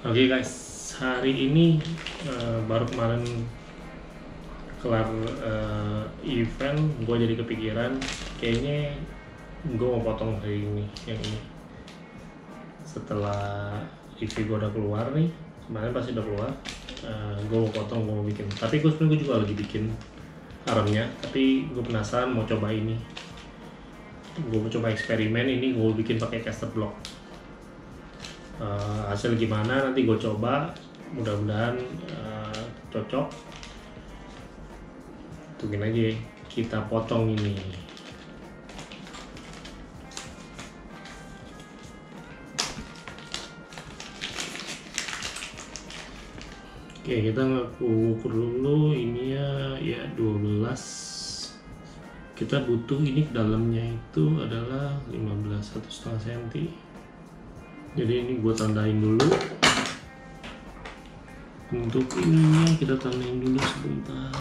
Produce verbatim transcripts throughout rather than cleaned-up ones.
Oke okay guys, hari ini uh, baru kemarin kelar uh, event, gue jadi kepikiran kayaknya gue mau potong hari ini yang ini. Setelah E V gue udah keluar nih, kemarin pasti udah keluar, uh, gue mau potong, gue mau bikin. Tapi gue sebenernya juga lagi bikin armnya, tapi gue penasaran mau coba ini. Gue mau coba eksperimen ini, gue bikin pakai caster block. Uh, hasil gimana nanti gue coba, mudah-mudahan uh, cocok. Tungguin aja, kita potong ini. Oke, kita ukur dulu ini ya, ya dua belas. Kita butuh ini dalamnya itu adalah lima belas, satu setengah senti. Jadi ini gue tandain dulu. Untuk ininya kita tandain dulu sebentar.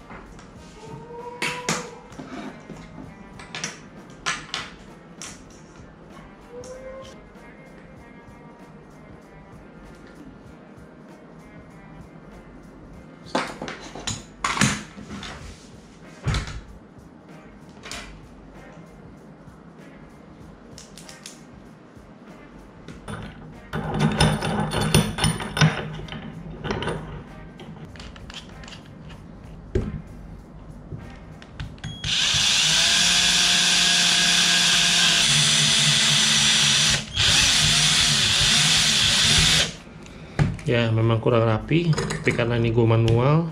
Ya memang kurang rapi, tapi karena ini gue manual.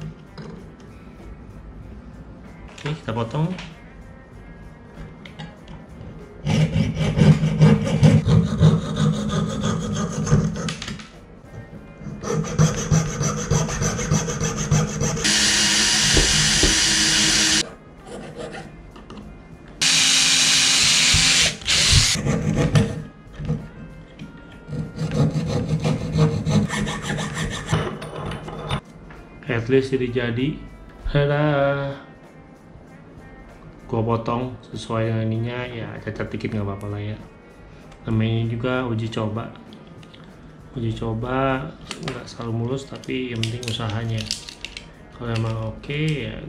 Oke, kita potong. At least jadi jadi. Hadah. Gua potong sesuai dengan ininya, ya cacat dikit nggak apa-apa lah ya. Namanya juga uji coba. Uji coba nggak selalu mulus, tapi yang penting usahanya. Kalau emang oke okay, ya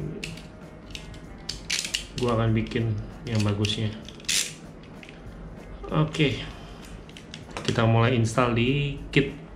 gua akan bikin yang bagusnya. Oke. Okay. Kita mulai install di kit.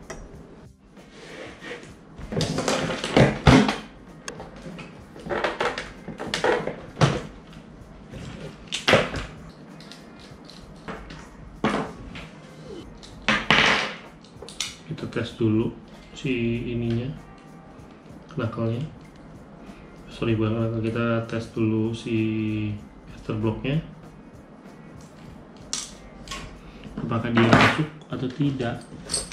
Kita tes dulu si ininya, knuckle-nya. Sorry banget, kita tes dulu si caster blocknya, apakah dia masuk atau tidak.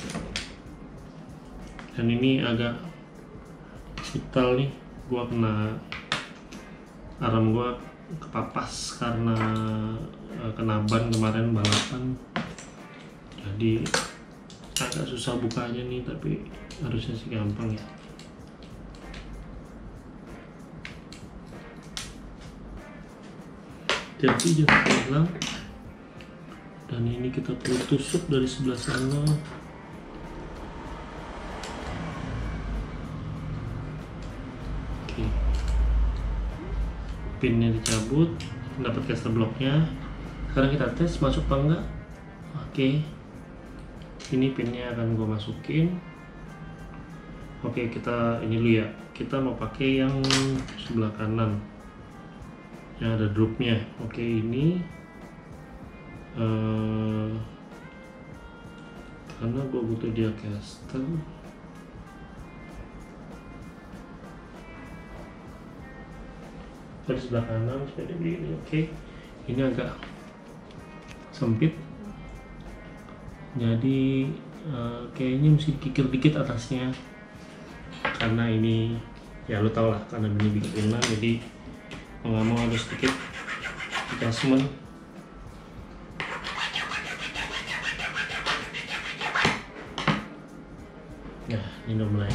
Dan ini agak vital nih, gua kena arm gua kepapas karena kena ban kemarin balapan, jadi agak susah bukanya nih, tapi harusnya sih gampang ya. Jadi jangan hilang. Dan ini kita perlu tusuk dari sebelah sana. Oke, pinnya dicabut, dapat caster blocknya. Sekarang kita tes masuk apa enggak. Oke, ini pinnya akan gue masukin. Oke, kita ini dulu ya, kita mau pakai yang sebelah kanan yang ada dropnya. Oke, ini uh, karena gue butuh dia caster. Dari sebelah kanan seperti ini. Oke, ini agak sempit, jadi uh, kayaknya mesti kikir dikit atasnya, karena ini ya lu tau lah, karena ini bikinan, jadi mau nggak mau harus sedikit adjustment. Nah ini udah mulai,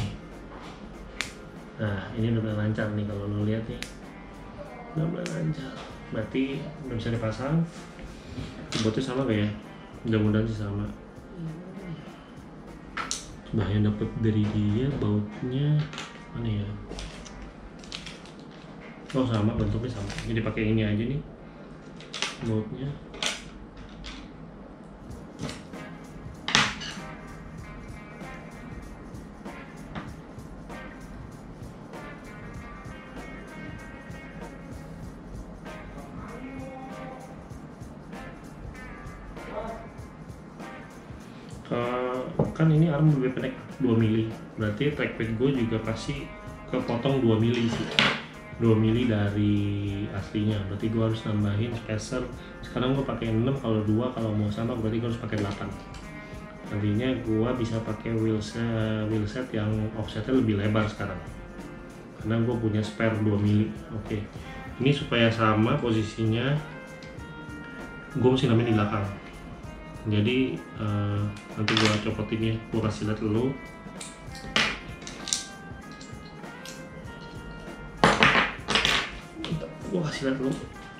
nah ini udah mulai lancar nih, kalau lu lihat nih udah mulai lancar, berarti udah bisa dipasang. Botnya sama gak ya? Mudah-mudahan sih sama. Bah, yang dapat dari dia bautnya mana ya? Oh, sama, bentuknya sama. Jadi pakai ini aja nih bautnya. Uh, kan ini arm lebih pendek dua mili, berarti trackpad gue juga pasti kepotong dua mili sih, dua mili dari aslinya, berarti gue harus nambahin spacer. Sekarang gue pakai enam, kalau dua kalau mau sama berarti gue harus pakai delapan. Nantinya gue bisa pakai wheelset, wheelset yang offsetnya lebih lebar sekarang karena gue punya spare dua mili. Oke, ini supaya sama posisinya gue mesti namain di belakang. Jadi uh, nanti gue copotin ya, gue kasih lihat dulu. Gue kasih lihat dulu.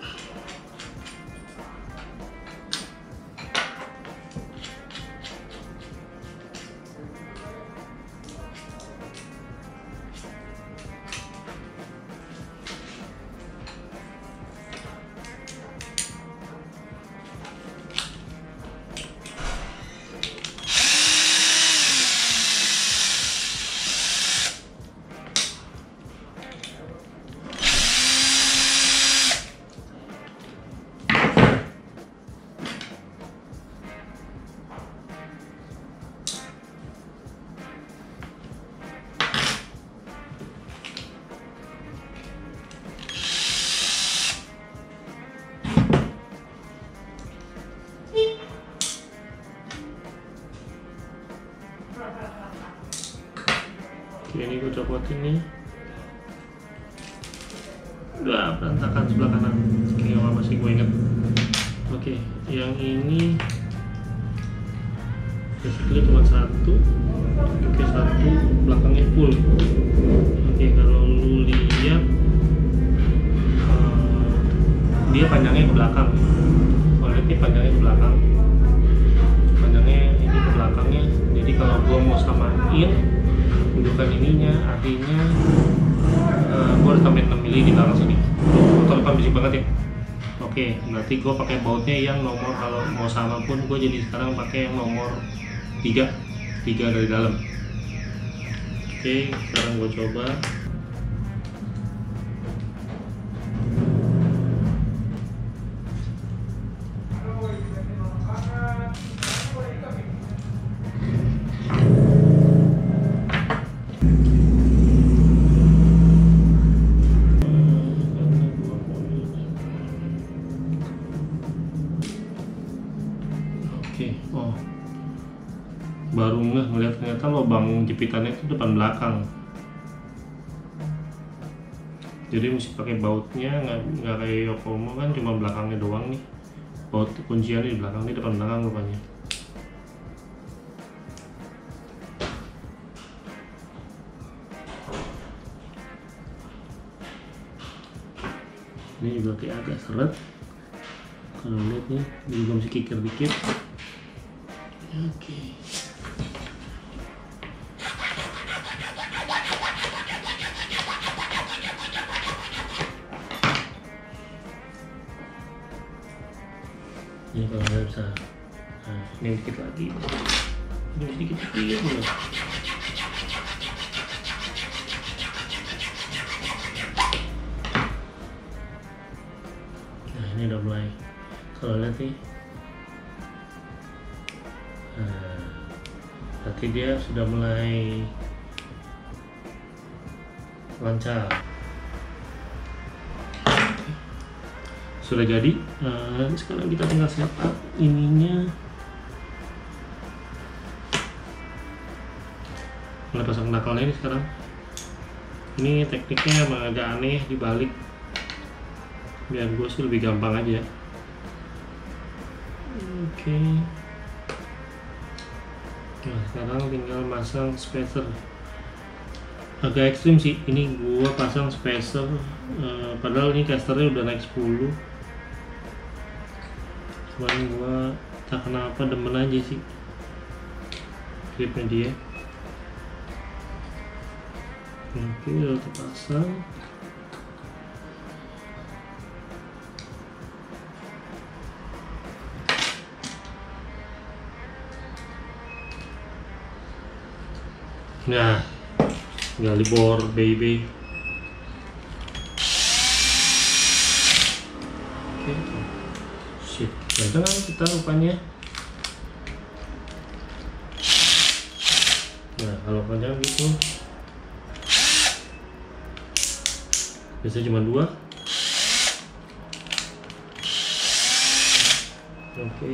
Oke, ini gue copotin nih. Udah berantakan sebelah kanan. Oke, gak apa-apa sih, gue inget. Oke, yang ini basically cuma satu. Oke, satu belakangnya full. Oke, kalau lu lihat uh, dia panjangnya ke belakang. Kalau lihat nih panjangnya ke belakang. Panjangnya ini ke belakangnya. Jadi kalau gue mau samain dudukan ininya, artinya uh, gue harus tambahin enam mili di belakang sini. Motor depan bisik banget ya. Oke, berarti gue pakai bautnya yang nomor, kalau mau sama pun gue jadi sekarang pakai yang nomor tiga, tiga dari dalam. Oke, sekarang gue coba. Oke, oh, baru nggak ngeliat ternyata lubang jepitannya itu depan belakang. Jadi mesti pakai bautnya, nggak nggak kayak Yokomo kan cuma belakangnya doang nih. Baut kunciannya di belakang, ini depan belakang rupanya. Ini juga kayak agak seret. Kalau lihat nih, ini juga mesti kikir dikit. Oke. Ini kalau nggak bisa, nah, ini dikit lagi, ini sedikit dikit dulu. Nah, ini udah mulai. Kalau lihat nih. Nah, berarti dia sudah mulai lancar. Sudah jadi. Nah, sekarang kita tinggal setup ininya. Mulai pasang knuckle-nya ini sekarang. Ini tekniknya emang agak aneh dibalik. Biar gue sih lebih gampang aja. Oke. Okay. Nah, sekarang tinggal masang spacer. Agak ekstrim sih, ini gua pasang spacer uh, padahal ini casternya udah naik sepuluh. Cuman gua tak kenapa demen aja sih gripnya dia. Oke, udah terpasang. Nah, gali bor baby. Oke, shit, ganteng kan kita rupanya. Nah, kalau panjang gitu, biasanya cuma dua. Oke.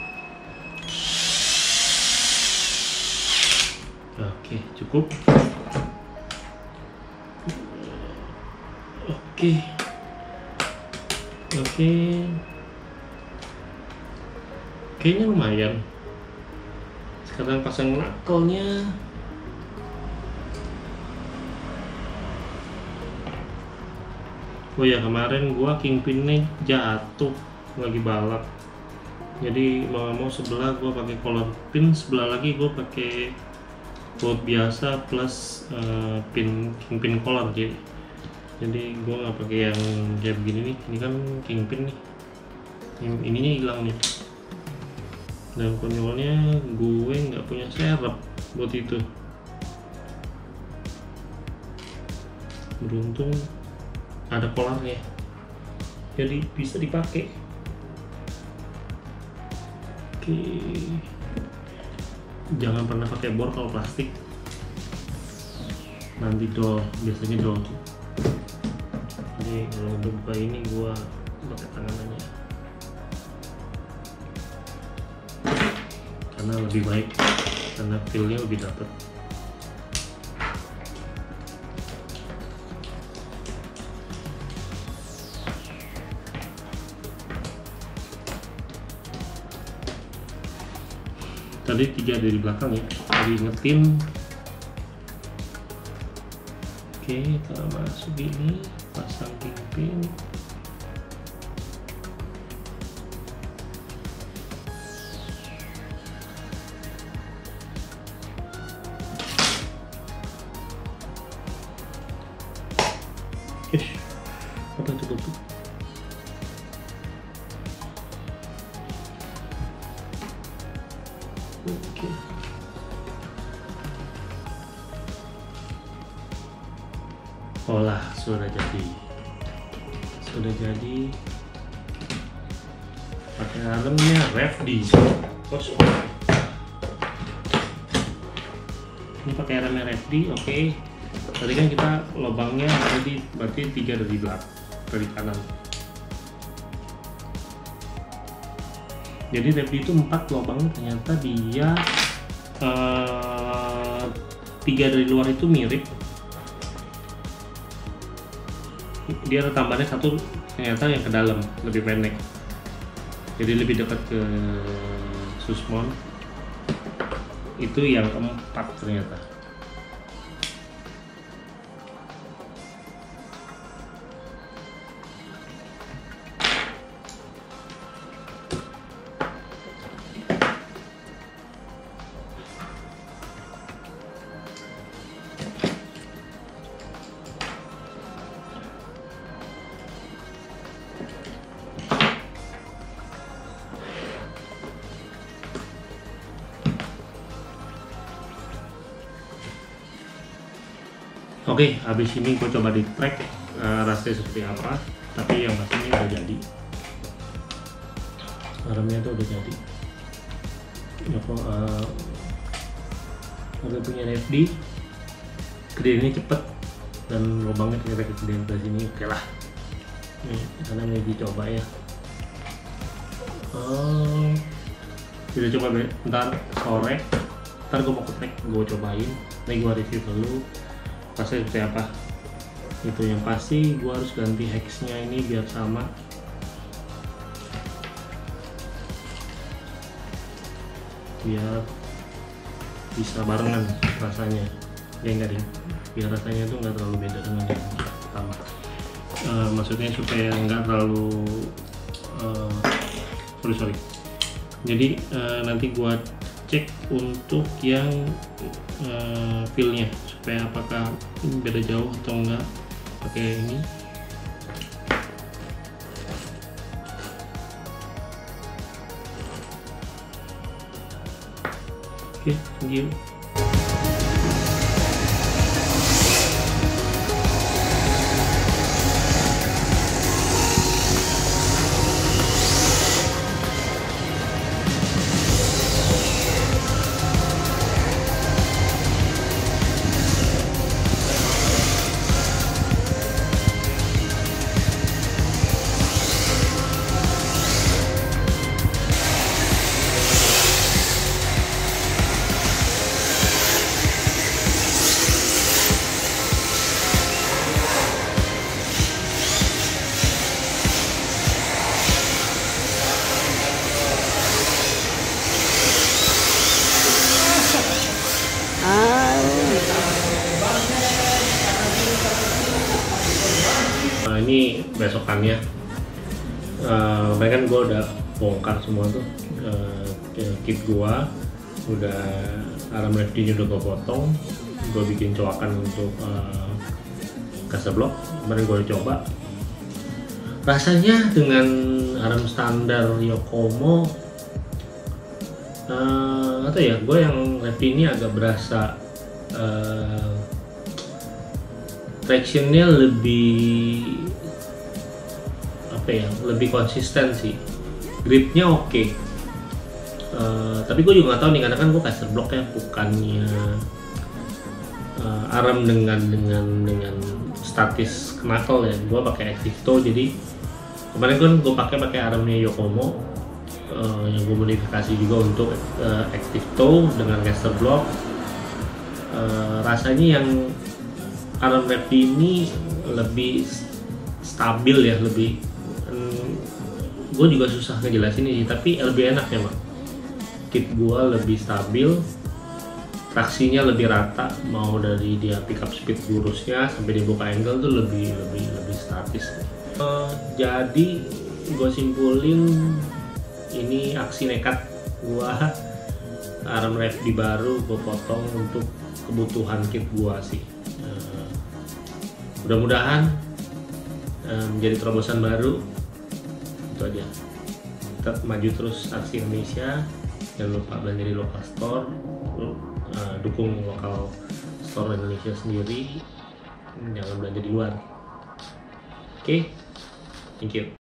Oke, cukup. Oke. Oke. Kayaknya lumayan. Sekarang pasang knuckle-nya. Oh ya, kemarin gua kingpin-nya jatuh lagi balap. Jadi mau nggak mau sebelah gua pakai collar pin, sebelah lagi gua pakai bolt biasa plus uh, pin kingpin collar. Jadi jadi gue nggak pakai yang kayak begini nih. Ini kan kingpin nih, yang ininya hilang nih. Dan konyolnya gue nggak punya serep buat itu. Beruntung ada collarnya, jadi bisa dipakai. Oke, jangan pernah pakai bor kalau plastik, nanti dol, biasanya dol. Jadi kalau udah buka ini gua pakai tangan aja karena lebih baik, karena feel-nya lebih dapet. Tadi tiga dari belakang ya, jadi ingetin. Oke, kita masuk ini, pasang kingpin. Ish, apa itu tuh? Oke. Olah, sudah jadi. Sudah jadi. Pakai helmnya Refdi. Bos. Ini pakai helmnya Refdi, oke. Okay. Tadi kan kita lubangnya tadi berarti tiga dari belakang, dari kanan. Jadi Refdi itu empat lubang, ternyata dia uh, tiga dari luar itu mirip. Dia ada tambahannya satu, ternyata yang ke dalam lebih pendek, jadi lebih dekat ke susmon. Itu yang keempat ternyata. Oke, okay, habis ini gue coba di track uh, rasanya seperti apa. Tapi yang pastinya udah jadi. Remnya tuh udah jadi. Aku uh, udah punya Refdi. Gedeannya cepet dan lubangnya ternyata kegedean ke sini. Oke lah. Nih, karena ini dicoba ya. Oh, kita coba bentar sore. Ntar gue mau ke track, gue cobain. Nih gue review dulu. Pasnya seperti apa. Itu yang pasti gua harus ganti hex-nya ini biar sama. Biar bisa barengan rasanya. Ya enggak deh. Biar rasanya tuh nggak terlalu beda dengan yang pertama. Uh, maksudnya supaya nggak terlalu uh, sorry sorry. Jadi uh, nanti gua cek untuk yang uh, feel-nya supaya apakah beda jauh atau enggak pakai ini. Oke, okay, thank you. Nah, ini besokannya, uh, kan gue udah bongkar semua tuh uh, kit gue, udah arm lefty-nya udah gue potong, gue bikin coakan untuk uh, caster block. Kemarin gue coba, rasanya dengan arm standar Yokomo uh, atau ya gue yang lefty ini agak berasa uh, tractionnya lebih apa ya, lebih konsisten sih, gripnya oke. Okay. Uh, tapi gue juga nggak tahu nih karena kan gue caster block ya, bukannya uh, arm dengan dengan dengan statis knuckle ya. Gue pakai active toe, jadi kemarin kan gue pakai pakai armnya Yokomo uh, yang gue modifikasi juga untuk uh, active toe dengan caster block. Uh, rasanya yang arm lefty ini lebih stabil ya, lebih hmm, gue juga susah ngejelasin ini, tapi lebih enak ya mak. Kit gue lebih stabil, traksinya lebih rata, mau dari dia pick up speed lurusnya sampai dia buka angle tuh lebih lebih lebih statis. Uh, jadi gue simpulin ini aksi nekat gue, arm lefty baru gue potong untuk kebutuhan kit gue sih. Uh, mudah-mudahan uh, menjadi terobosan baru. Itu aja, tetap maju terus aksi Indonesia, jangan lupa belanja di lokal store, uh, dukung lokal store Indonesia sendiri, jangan belanja di luar. Oke, okay? Thank you.